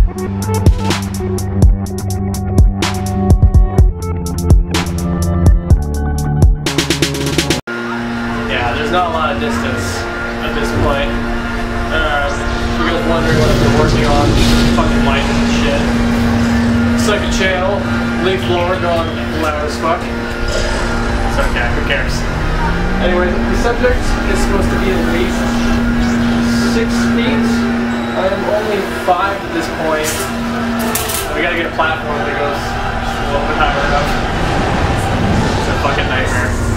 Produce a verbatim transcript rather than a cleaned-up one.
Yeah, there's not a lot of distance at this point. Uh, if you guys wondering what I've been working on, fucking lights and shit. Second channel, leaf blower going loud as fuck. It's okay, who cares? Anyway, the subject is supposed to be at least six feet. I am only five at this point. We gotta get a platform that goes a little bit higher up. It's a fucking nightmare.